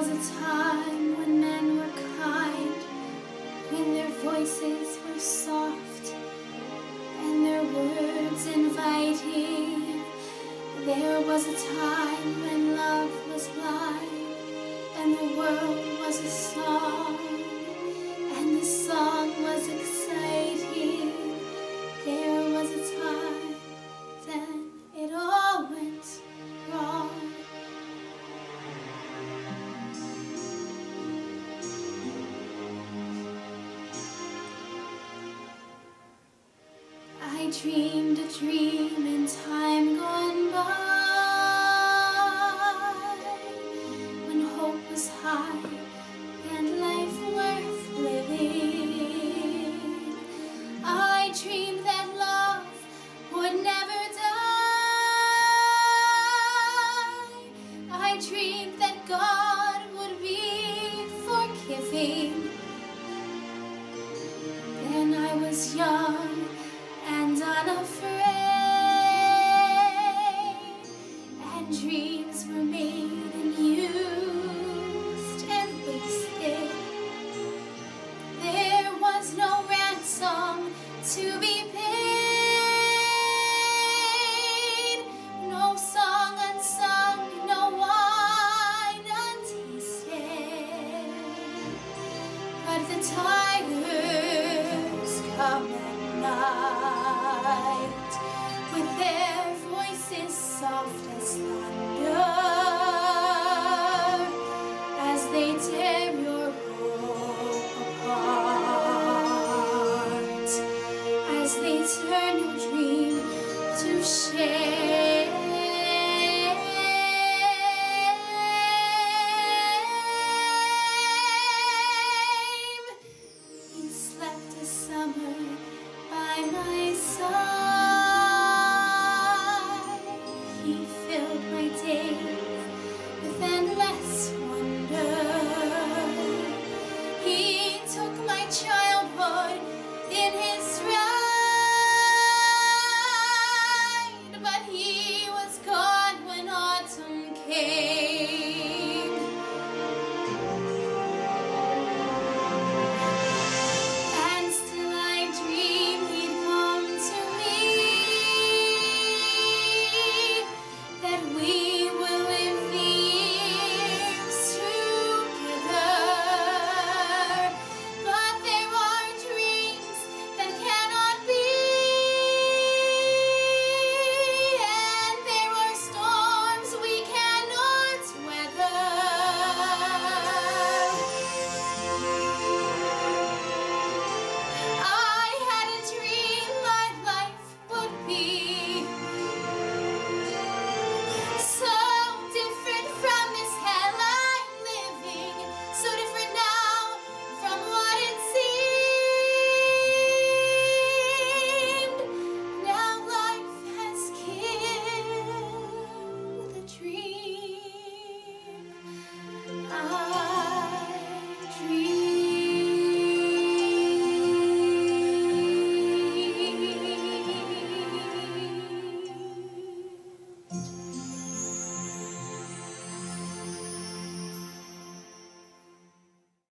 was a time when men were kind, when their voices were soft and their words inviting. There was a time when love was blind and the world was a song, and the song was exciting. There was a time, then it all went wrong. I dreamed a dream in time gone by, when hope was high and life worth living. I dreamed that love would never die. I dreamed that God would be forgiving. Then I was young and unafraid, and dreams were made and used and wasted. There was no ransom to be paid, no song unsung, no wine untasted. But the tigers come at night, with their voices soft as thunder, as they tear your hope apart, as they turn your dream to shame. You slept a summer by my side. He filled my days with endless wonder. He took my childhood in his stride, but he was gone when autumn came.